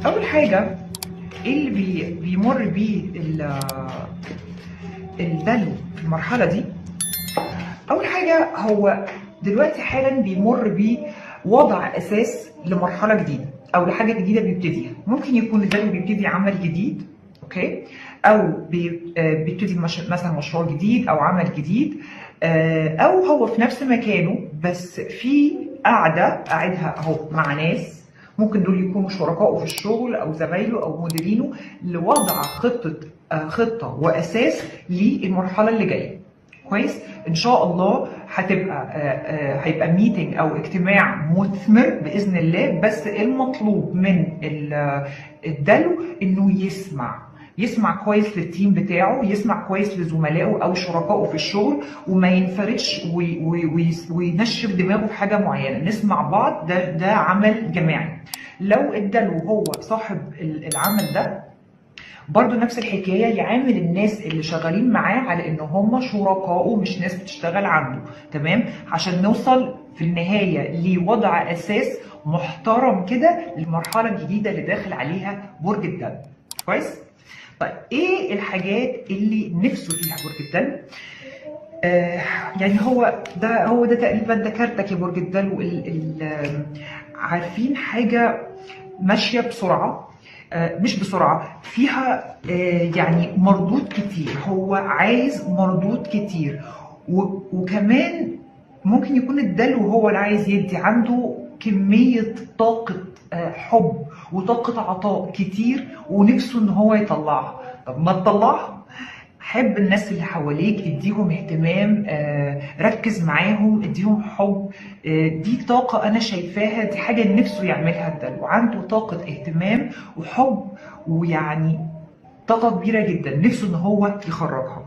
اول حاجه ايه اللي بيمر بيه الدلو في المرحله دي؟ اول حاجه هو دلوقتي حالا بيمر بوضع اساس لمرحله جديده او لحاجه جديده بيبتديها. ممكن يكون الدلو بيبتدي عمل جديد، اوكي، او بيبتدي مثلا مشروع جديد او عمل جديد، او هو في نفس مكانه بس في قاعدها اهو مع ناس، ممكن دول يكونوا شركائه في الشغل او زمايله او مديرينه، لوضع خطه واساس للمرحله اللي جايه. كويس، ان شاء الله هيبقى ميتنج او اجتماع مثمر باذن الله. بس المطلوب من الدلو انه يسمع كويس للتيم بتاعه، يسمع كويس لزملائه او شركائه في الشغل، وما ينفردش وينشف دماغه في حاجه معينه. نسمع بعض، ده عمل جماعي. لو الدلو هو صاحب العمل ده، برضو نفس الحكايه، يعامل الناس اللي شغالين معاه على ان هم شركائه مش ناس بتشتغل عنده، تمام، عشان نوصل في النهايه لوضع اساس محترم كده للمرحله الجديده اللي داخل عليها برج الدلو. كويس؟ طيب ايه الحاجات اللي نفسه فيها برج الدلو؟ يعني هو ده تقريبا ده كارتك يا برج الدلو. عارفين حاجه ماشيه بسرعه، مش بسرعه، فيها يعني مردود كتير، هو عايز مردود كتير. وكمان ممكن يكون الدلو هو اللي عايز يدي، عنده كميه طاقه حب وطاقه عطاء كتير ونفسه ان هو يطلعها. طب ما تطلعها، حب الناس اللي حواليك، اديهم اهتمام، ركز معاهم، اديهم حب. دي طاقة انا شايفاها، دي حاجة نفسه يعملها الدلو، عنده طاقة اهتمام وحب، ويعني طاقة كبيرة جدا نفسه ان هو يخرجها.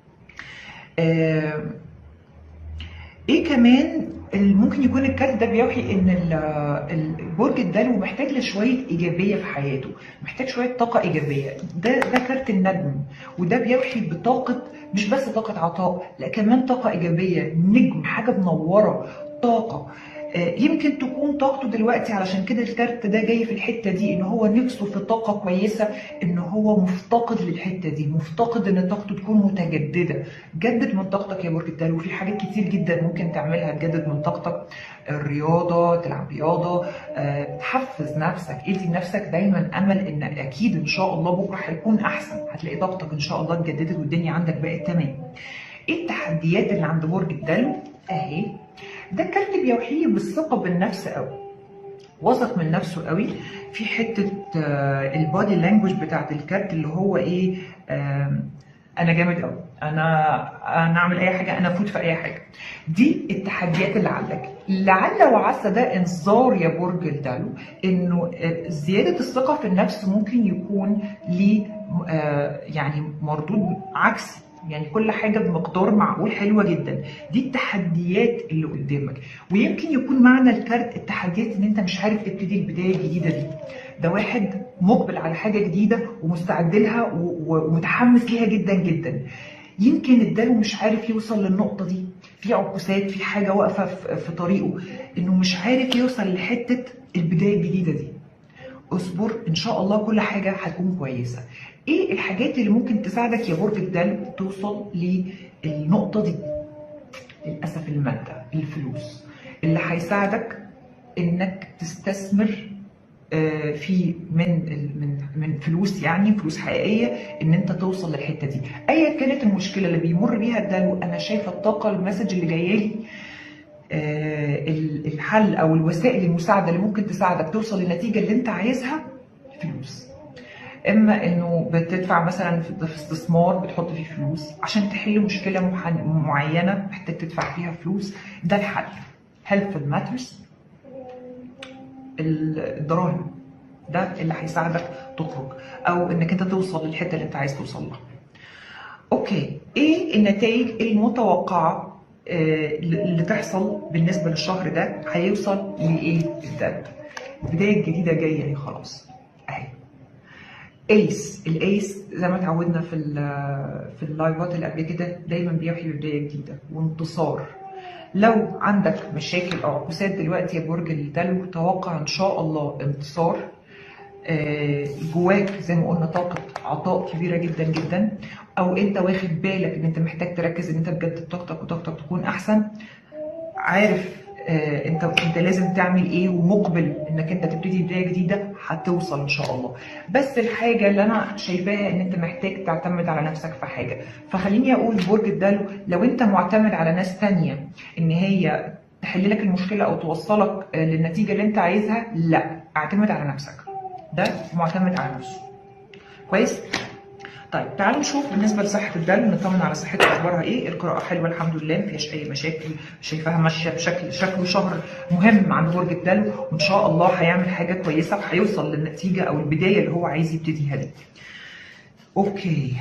ايه كمان ممكن يكون الكارت ده بيوحي ان برج الدلو محتاج لشويه ايجابيه في حياته، محتاج شويه طاقه ايجابيه. ده كارت النجم، وده بيوحي بطاقه، مش بس طاقه عطاء، لا كمان طاقه ايجابيه، نجم، حاجه منوره، طاقه. يمكن تكون طاقته دلوقتي، علشان كده الكارت ده جاي في الحته دي، ان هو نفسه في طاقه كويسه، ان هو مفتقد للحته دي، مفتقد ان طاقته تكون متجدده. جدد من طاقتك يا برج الدلو، وفي حاجات كتير جدا ممكن تعملها تجدد من طاقتك. الرياضه، تلعب رياضه، تحفز نفسك، ادي لنفسك دايما امل ان اكيد ان شاء الله بكره هيكون احسن، هتلاقي طاقتك ان شاء الله اتجددت والدنيا عندك بقت تمام. ايه التحديات اللي عند برج الدلو؟ اهي، ده كارت بيوحيه بالثقه بالنفس قوي، واثق من نفسه قوي. في حته البادي لانجوج بتاعت الكارت اللي هو ايه، انا جامد قوي، انا اعمل اي حاجه، انا افوت في اي حاجه. دي التحديات اللي عندك. لعل وعسى ده انذار يا برج الدلو انه زياده الثقه في النفس ممكن يكون ليه يعني مردود عكسي، يعني كل حاجة بمقدار معقول حلوة جدا. دي التحديات اللي قدامك، ويمكن يكون معنى الكارت التحديات ان انت مش عارف تبتدي البداية الجديدة دي. ده واحد مقبل على حاجة جديدة ومستعد لها ومتحمس ليها جدا جدا. يمكن الدلو مش عارف يوصل للنقطة دي، في عكوسات، في حاجة واقفة في طريقه، انه مش عارف يوصل لحتة البداية الجديدة دي. اصبر، ان شاء الله كل حاجه هتكون كويسه. ايه الحاجات اللي ممكن تساعدك يا برج الدلو توصل للنقطه دي؟ للاسف الماده، الفلوس، اللي هيساعدك انك تستثمر في من فلوس، يعني فلوس حقيقيه، ان انت توصل للحته دي. ايا كانت المشكله اللي بيمر بيها الدلو، انا شايفه الطاقه، المسج اللي جايه لي، الحل او الوسائل المساعده اللي ممكن تساعدك توصل للنتيجه اللي انت عايزها. فلوس، اما انه بتدفع مثلا في استثمار، بتحط فيه فلوس عشان تحل مشكله معينه محتاج تدفع فيها فلوس، ده الحل. هيلث ماترز، الدراهم، ده اللي هيساعدك تخرج او انك انت توصل للحته اللي انت عايز توصل لها. اوكي، ايه النتائج المتوقعه اللي تحصل بالنسبه للشهر ده؟ هيوصل لايه الدلو؟ بدايه جديده جايه اهي، خلاص اهي. ايس، الايس زي ما اتعودنا في اللايفات اللي قبل كده، دايما بيوحي ببدايه جديده وانتصار. لو عندك مشاكل او عكوسات دلوقتي يا برج الدلو، توقع ان شاء الله انتصار. جواك زي ما قلنا طاقه عطاء كبيره جدا جدا، او انت واخد بالك ان انت محتاج تركز ان انت تجدد طاقتك وطاقتك تكون احسن، عارف انت لازم تعمل ايه، ومقبل انك انت تبتدي بدايه جديده، هتوصل ان شاء الله. بس الحاجه اللي انا شايفاها ان انت محتاج تعتمد على نفسك في حاجه. فخليني اقول برج الدلو، لو انت معتمد على ناس تانية ان هي تحل لك المشكله او توصلك للنتيجه اللي انت عايزها، لا، اعتمد على نفسك. ده معتمد على نفسه. كويس. طيب تعالوا نشوف بالنسبه لصحه الدلو، نطمن على صحتها اخبارها ايه. القراءه حلوه الحمد لله، ما فيهاش اي مشاكل، شايفاها ماشيه شكله شهر مهم عند برج الدلو، وان شاء الله هيعمل حاجه كويسه وهيوصل للنتيجه او البدايه اللي هو عايز يبتديها دي. اوكي.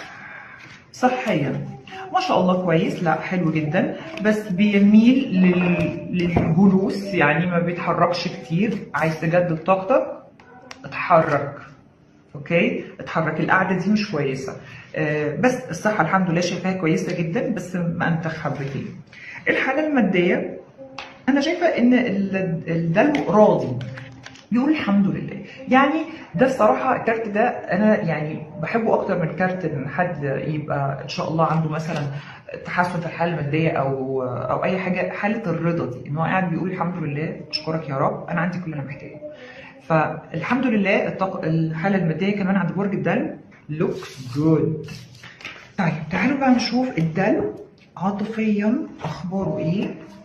صحيا ما شاء الله كويس، لا حلو جدا، بس بيميل للجلوس، يعني ما بيتحركش كتير. عايز تجدد طاقتك، اتحرك. اوكي، اتحرك. القعده دي مش كويسه. بس الصحه الحمد لله شايفاها كويسه جدا، بس ما انت حبتين. الحاله الماديه انا شايفه ان الدلو راضي، بيقول الحمد لله. يعني ده الصراحه الكارت ده انا يعني بحبه اكتر من كارت ان حد يبقى ان شاء الله عنده مثلا تحسن في الحاله الماديه او اي حاجه. حاله الرضا دي ان هو قاعد بيقول الحمد لله، اشكرك يا رب، انا عندي كل اللي انا محتاجه. فالحمد لله الحاله الماديه كمان عند برج الدلو looks good. طيب تعالوا بقى نشوف الدلو عاطفيا اخباره ايه.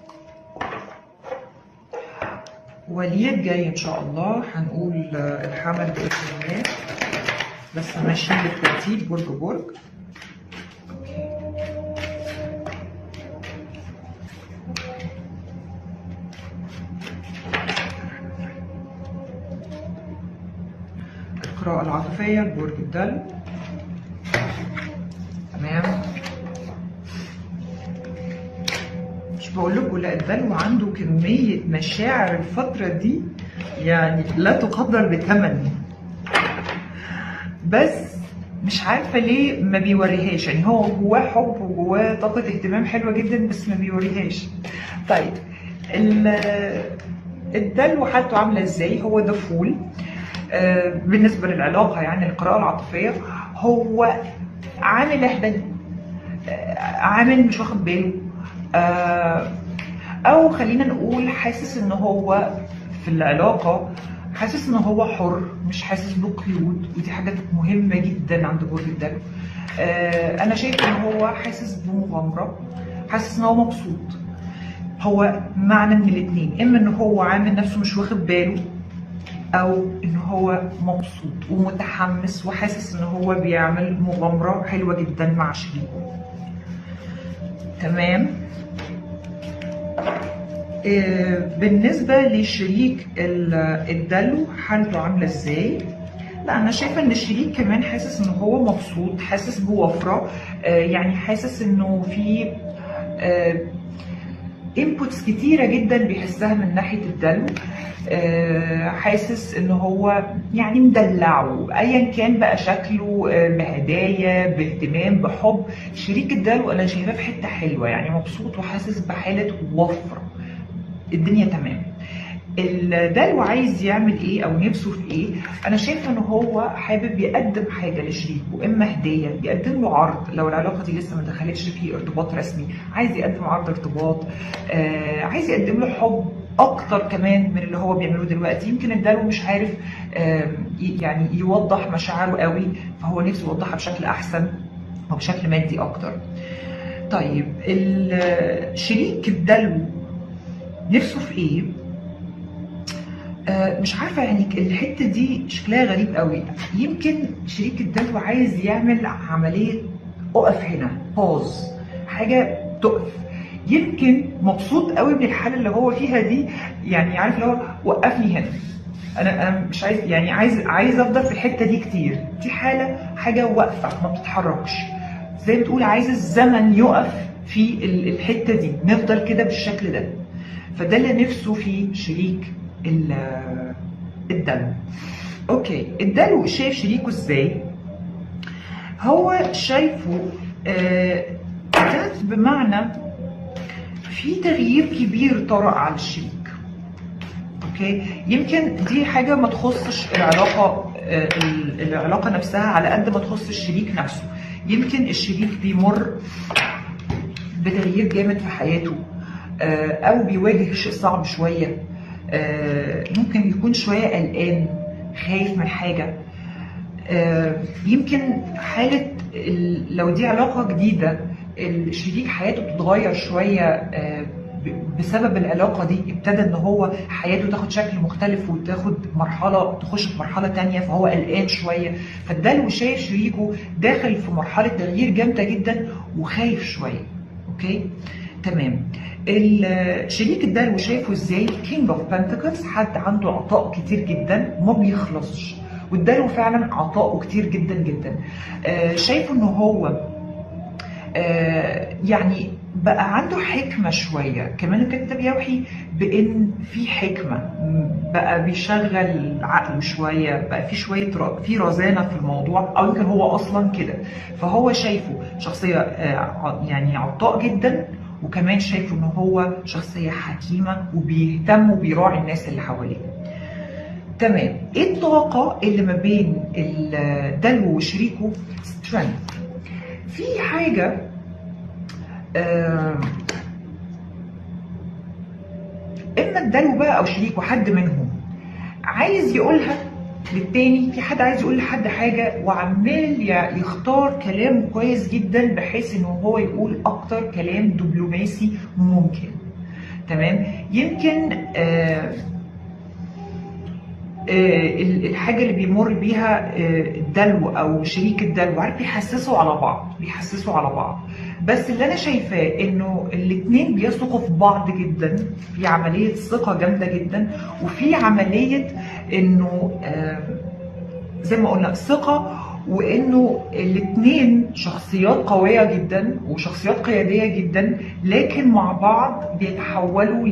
وليد جاي ان شاء الله، هنقول الحمل باذن الله، بس ماشيين بالترتيب برج برج. القراءة العاطفية برج الدلو. تمام. مش بقول لكم لا، الدلو عنده كمية مشاعر الفترة دي يعني لا تقدر بثمن، بس مش عارفة ليه ما بيوريهاش. يعني هو جواه حب وجواه طاقة اهتمام حلوة جدا، بس ما بيوريهاش. طيب الدلو حالته عاملة ازاي؟ هو ده فول. بالنسبة للعلاقة يعني القراءة العاطفية، هو عامل اهبل، عامل مش واخد باله، او خلينا نقول حاسس ان هو في العلاقة حاسس ان هو حر، مش حاسس بقيود، ودي حاجة مهمة جدا عند برج الدلو. انا شايف ان هو حاسس بمغامرة، حاسس ان هو مبسوط. هو معنى من الاتنين، اما ان هو عامل نفسه مش واخد باله، او ان هو مبسوط ومتحمس وحاسس ان هو بيعمل مغامرة حلوة جدا مع شريكه. تمام. بالنسبة لشريك الدلو حالته عاملة ازاي؟ لا انا شايفة ان الشريك كمان حاسس ان هو مبسوط، حاسس بوفرة، يعني حاسس انه في انبوتس كتيرة جدا بيحسها من ناحية الدلو. حاسس ان هو يعني مدلعه ايا كان بقى شكله، بهدايا، باهتمام، بحب. شريك الدلو انا شايفاه في حتة حلوة، يعني مبسوط وحاسس بحالة وفرة، الدنيا تمام. الدلو عايز يعمل ايه او نفسه في ايه؟ انا شايفه ان هو حابب يقدم حاجه لشريكه، اما هديه، يقدم له عرض لو العلاقه دي لسه ما دخلتش في ارتباط رسمي، عايز يقدم عرض ارتباط، عايز يقدم له حب اكتر كمان من اللي هو بيعمله دلوقتي. يمكن الدلو مش عارف يعني يوضح مشاعره قوي، فهو نفسه يوضحها بشكل احسن او بشكل مادي اكتر. طيب شريك الدلو نفسه في ايه؟ مش عارفه، يعني الحته دي شكلها غريب قوي. يمكن شريك الدلو عايز يعمل عمليه اقف هنا، باوز، حاجه تقف. يمكن مبسوط قوي من الحاله اللي هو فيها دي، يعني عارف اللي هو وقفني هنا، انا مش عايز، يعني عايز افضل في الحته دي كتير. دي حاجه واقفه ما بتتحركش، زي ما تقول عايز الزمن يقف في الحته دي، نفضل كده بالشكل ده. فده اللي نفسه فيه شريك الدلو. اوكي، الدلو شايف شريكه ازاي؟ هو شايفه ده بمعنى في تغيير كبير طرأ على الشريك. اوكي، يمكن دي حاجه ما تخصش العلاقه نفسها على قد ما تخص الشريك نفسه. يمكن الشريك بيمر بتغيير جامد في حياته، او بيواجه شيء صعب شويه، ممكن يكون شويه قلقان خايف من حاجه. يمكن حاله لو دي علاقه جديده الشريك حياته بتتغير شويه بسبب العلاقه دي، ابتدى ان هو حياته تاخد شكل مختلف وتاخد مرحله، تخش في مرحله تانية، فهو قلقان شويه. فالدلو شايف شريكه داخل في مرحله تغيير جامده جدا وخايف شويه. اوكي تمام. الشريك الدلو شايفه ازاي؟ كينج اوف بنتكلز، حد عنده عطاء كتير جدا وما بيخلصش، والدلو فعلا عطاؤه كتير جدا جدا. شايفه ان هو يعني بقى عنده حكمة شوية، كمان الكتاب يوحي بان في حكمة، بقى بيشغل عقله شوية، بقى في شوية في رزانة في الموضوع، او يمكن هو اصلا كده. فهو شايفه شخصية يعني عطاء جدا، وكمان شايفه ان هو شخصية حكيمة وبيهتم وبيراعي الناس اللي حواليه. تمام. ايه الطاقة اللي ما بين الدلو وشريكه؟ سترينث. في حاجة اما الدلو بقى او شريكه حد منهم عايز يقولها للتاني، في حد عايز يقول لحد حاجة وعمال يختار كلام كويس جدا بحيث انه هو يقول اكتر كلام دبلوماسي ممكن. تمام. يمكن الحاجة اللي بيمر بيها الدلو او شريك الدلو، عارف بيحسسوا على بعض. بس اللي انا شايفاه انه الاتنين بيثقوا في بعض جدا، في عملية ثقة جامدة جدا، وفي عملية انه زي ما قلنا ثقة، وانه الاتنين شخصيات قوية جدا وشخصيات قيادية جدا، لكن مع بعض بيتحولوا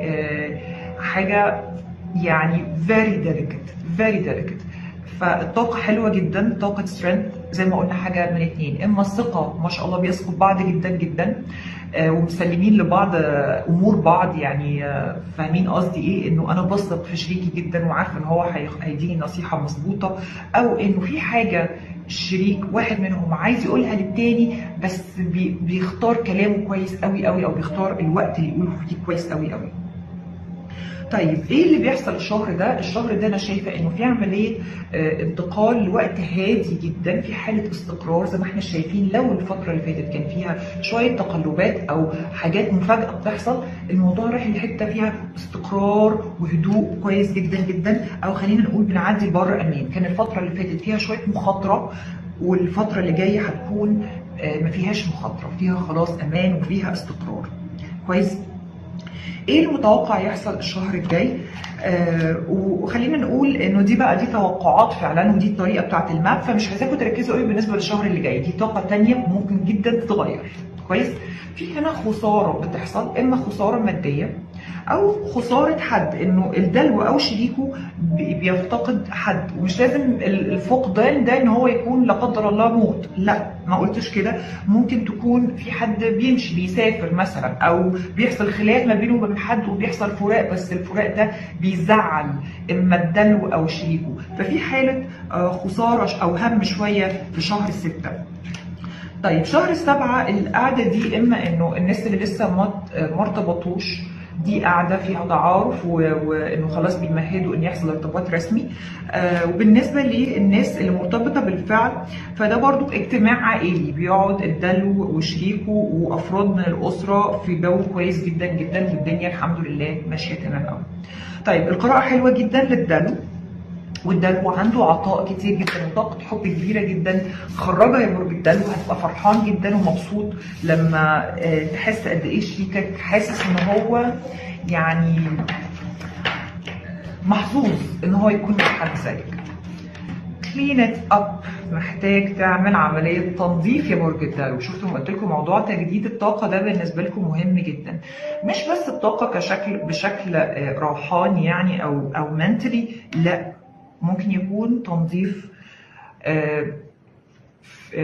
لحاجة يعني very delicate. فالطاقة حلوة جدا، طاقة سترينث زي ما قلنا حاجة من اتنين، اما الثقة ما شاء الله بيثقوا في بعض جدا جدا، ومسلمين لبعض امور بعض، يعني فاهمين قصدي ايه، انه انا بثق في شريكي جدا وعارفه ان هو هيديني نصيحة مظبوطة، او انه في حاجة الشريك واحد منهم عايز يقولها للتاني بس بيختار كلامه كويس قوي قوي، او بيختار الوقت اللي يقوله فيه كويس قوي قوي. طيب ايه اللي بيحصل الشهر ده؟ الشهر ده انا شايفه انه في عمليه انتقال لوقت هادي جدا، في حاله استقرار زي ما احنا شايفين. لو الفتره اللي فاتت كان فيها شويه تقلبات او حاجات مفاجاه بتحصل، الموضوع رايح لحته فيها استقرار وهدوء كويس جدا جدا، او خلينا نقول بنعدي لبر امان. كان الفتره اللي فاتت فيها شويه مخاطره، والفتره اللي جايه هتكون ما فيهاش مخاطره، فيها خلاص امان وفيها استقرار كويس. ايه المتوقع يحصل الشهر الجاي؟ وخلينا نقول انه دي توقعات فعلا، ودي الطريقه بتاعت الماب، فمش عايزاكم تركزوا قوي بالنسبه للشهر اللي جاي، دي طاقه تانية ممكن جدا تتغير كويس. في هنا خساره بتحصل، اما خساره ماديه او خساره حد، انه الدلو او شريكه بيفتقد حد، ومش لازم الفقدان ده ان هو يكون لا قدر الله موت، لا ما قلتش كده. ممكن تكون في حد بيمشي بيسافر مثلا، او بيحصل خلاف ما بينه وبين حد وبيحصل فراق، بس الفراق ده بيزعل اما الدلو او شريكه، ففي حاله خساره او هم شويه في شهر 6. طيب شهر 7 القعده دي، اما انه الناس اللي لسه ما ارتبطوش دي قاعده فيها تعارف وانه خلاص بيمهدوا ان يحصل ارتباط رسمي. وبالنسبه للناس اللي مرتبطه بالفعل، فده برضو اجتماع عائلي، بيقعد الدلو وشريكه وافراد من الاسره في جو كويس جدا جدا، والدنيا الحمد لله ماشيه تمام قوي. طيب القراءه حلوه جدا للدلو، والدلو عنده عطاء كتير جدا وطاقة حب كبيرة جدا. خرجها يا برج الدلو، هتبقى فرحان جدا ومبسوط لما تحس قد ايه شريكك حاسس ان هو يعني محظوظ ان هو يكون مع حد زيك. كلين ات اب، محتاج تعمل عمليه تنظيف يا برج الدلو. شفتوا قلت لكم موضوع تجديد الطاقه ده بالنسبه لكم مهم جدا، مش بس الطاقه بشكل روحاني يعني او منتلي، لا ممكن يكون تنظيف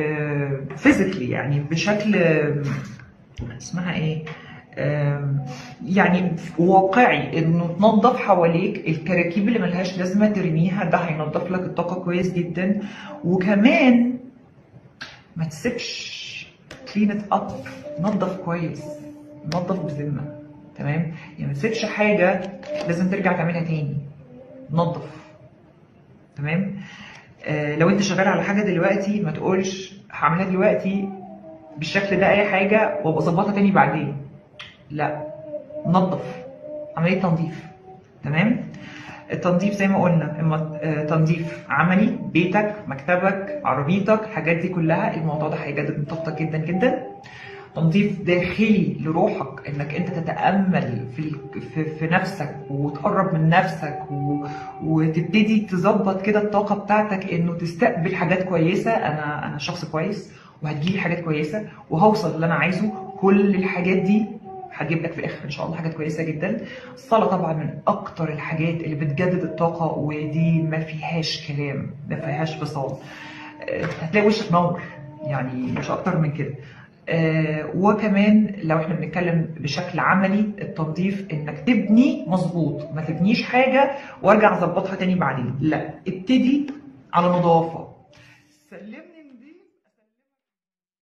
فيزيكلي، يعني بشكل اسمها ايه، يعني واقعي انه تنظف حواليك الكراكيب اللي ملهاش لازمه ترميها، ده هينظف لك الطاقه كويس جدا. وكمان ما تسيبش، كلين ات اب، نظف كويس، نظف بذمه. تمام؟ يعني ما تسيبش حاجه لازم ترجع تعملها تاني، نظف. تمام؟ لو انت شغال على حاجه دلوقتي ما تقولش هعملها دلوقتي بالشكل ده اي حاجه وابقى اظبطها تاني بعدين. لا، نظف، عمليه تنظيف. تمام؟ التنظيف زي ما قلنا، اما تنظيف عملي، بيتك، مكتبك، عربيتك، الحاجات دي كلها، الموضوع ده هيجدد من طاقتك جدا جدا. تنظيف داخلي لروحك، انك انت تتامل في نفسك وتقرب من نفسك وتبتدي تظبط كده الطاقه بتاعتك، انه تستقبل حاجات كويسه. انا شخص كويس وهتجيلي حاجات كويسه وهوصل اللي انا عايزه. كل الحاجات دي هتجيب لك في الاخر ان شاء الله حاجات كويسه جدا. الصلاه طبعا من اكتر الحاجات اللي بتجدد الطاقه، ودي ما فيهاش كلام، ما فيهاش فصال. هتلاقي وشك نور، يعني مش اكتر من كده. وكمان لو احنا بنتكلم بشكل عملي، التنظيف انك تبني مظبوط، ما تبنيش حاجه وارجع اظبطها تاني بعدين. لا، ابتدي على نظافه. سلمني